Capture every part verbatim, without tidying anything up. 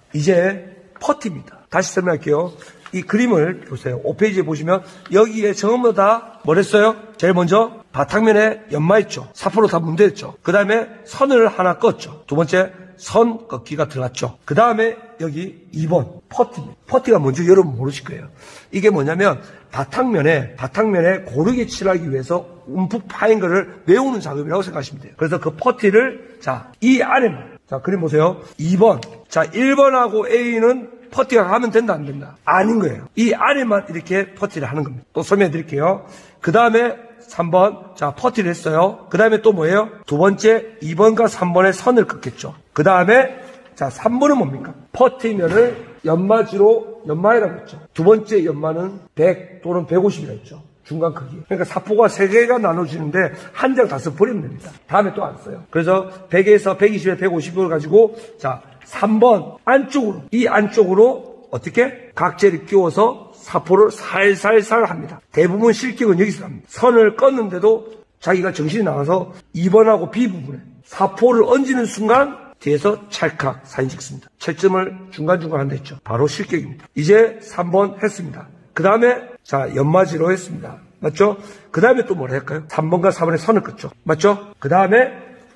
이제 퍼티입니다. 다시 설명할게요. 이 그림을 보세요. 오 페이지에 보시면 여기에 전부 다 뭐랬어요? 제일 먼저 바탕면에 연마했죠. 사포로 다 문대했죠. 그 다음에 선을 하나 껐죠. 두 번째 선 꺾기가 들어갔죠. 그 다음에 여기 이 번 퍼티입니다. 퍼티가 뭔지 여러분 모르실 거예요. 이게 뭐냐면 바탕면에 바탕면에 고르게 칠하기 위해서 움푹 파인 거를 메우는 작업이라고 생각하시면 돼요. 그래서 그 퍼티를 자, 이 안에만 자, 그림 보세요. 이 번 자, 일 번하고 A는 퍼티가 가면 된다 안 된다? 아닌 거예요. 이 안에만 이렇게 퍼티를 하는 겁니다. 또 설명해 드릴게요. 그 다음에 삼 번 자, 퍼티를 했어요. 그 다음에 또 뭐예요? 두 번째 이 번과 삼 번의 선을 긋겠죠. 그 다음에 자, 삼 번은 뭡니까? 퍼티면을 연마지로 연마해라고 했죠. 두 번째 연마는 백 또는 백오십이라고 했죠. 중간 크기. 그러니까 사포가 세 개가 나눠지는데 한 장 다 써버리면 됩니다. 다음에 또 안 써요. 그래서 백에서 백이십에 백오십을 가지고 자, 삼 번 안쪽으로 이 안쪽으로 어떻게? 각재를 끼워서 사포를 살살살 합니다. 대부분 실격은 여기서 합니다. 선을 껐는데도 자기가 정신이 나가서 이 번하고 B 부분에 사포를 얹는 순간 뒤에서 찰칵 사진 찍습니다. 채점을 중간중간 한다 했죠. 바로 실격입니다. 이제 삼 번 했습니다. 그 다음에 자, 연마지로 했습니다. 맞죠? 그 다음에 또 뭘 할까요? 삼 번과 사 번에 선을 긋죠. 맞죠? 그 다음에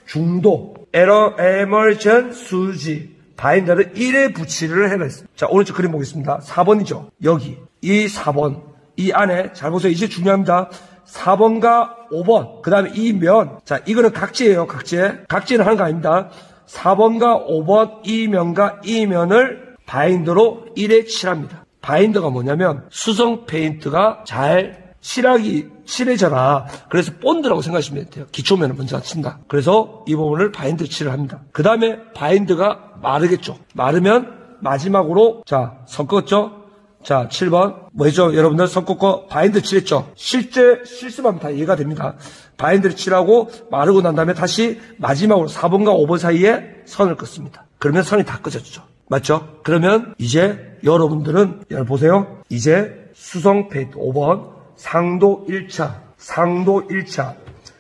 중도 에러 에머전 수지 바인더를 일에 붙이를 해라 했습니다. 자, 오른쪽 그림 보겠습니다. 사 번이죠. 여기 이 사 번 이 안에 잘 보세요. 이제 중요합니다. 사 번과 오 번 그 다음에 이 면 자, 이거는 각재예요. 각재. 각재는 하는 거 아닙니다. 사 번과 오 번 이 면과 이 면을 바인더로 일에 칠합니다. 바인더가 뭐냐면 수성 페인트가 잘 칠하기 칠해져라. 그래서 본드라고 생각하시면 돼요. 기초면을 먼저 친다. 그래서 이 부분을 바인드 칠을 합니다. 그 다음에 바인드가 마르겠죠. 마르면 마지막으로 자, 섞었죠. 자, 칠 번 뭐죠? 여러분들 섞고 바인드 칠했죠. 실제 실습하면 다 이해가 됩니다. 바인드를 칠하고 마르고 난 다음에 다시 마지막으로 사 번과 오 번 사이에 선을 긋습니다. 그러면 선이 다 끄졌죠. 맞죠? 그러면 이제 여러분들은 여러분 보세요. 이제 수성 페인트 오 번 상도 일 차 상도 일 차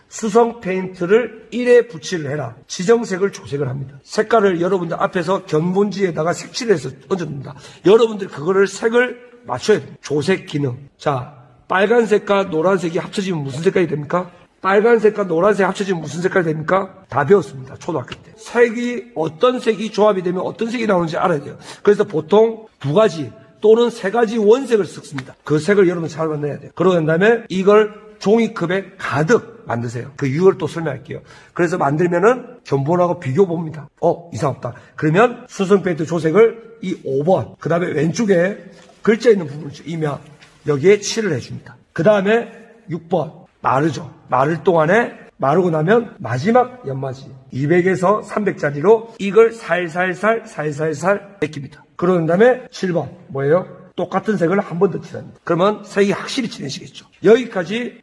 수성 페인트를 일에 붙이를 해라. 지정색을 조색을 합니다. 색깔을 여러분들 앞에서 견본지에다가 색칠을 해서 얹어줍니다. 여러분들 그거를 색을 맞춰야 돼요. 조색 기능. 자, 빨간색과 노란색이 합쳐지면 무슨 색깔이 됩니까? 빨간색과 노란색 합쳐지면 무슨 색깔이 됩니까? 다 배웠습니다. 초등학교 때. 색이 어떤 색이 조합이 되면 어떤 색이 나오는지 알아야 돼요. 그래서 보통 두 가지 또는 세 가지 원색을 섞습니다. 그 색을 여러분 잘 만나야 돼요. 그러고 난 다음에 이걸 종이컵에 가득 만드세요. 그 이유를 또 설명할게요. 그래서 만들면은 견본하고 비교 봅니다. 어, 이상 없다. 그러면 수성 페인트 조색을 이 오 번, 그 다음에 왼쪽에 글자 있는 부분을 이면 여기에 칠을 해줍니다. 그 다음에 육 번, 마르죠. 마를 동안에 마르고 나면 마지막 연마지 이백에서 삼백짜리로 이걸 살살살 살살살 벗깁니다. 그런 다음에 칠 번 뭐예요? 똑같은 색을 한 번 더 칠합니다. 그러면 색이 확실히 진해지겠죠. 여기까지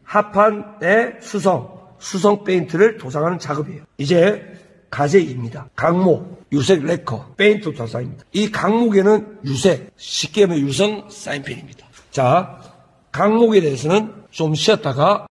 합판의 수성, 수성 페인트를 도장하는 작업이에요. 이제 가제입니다. 강목, 유색 레커, 페인트 도장입니다. 이 강목에는 유색, 쉽게 하면 유성 사인펜입니다. 자, 강목에 대해서는 좀 쉬었다가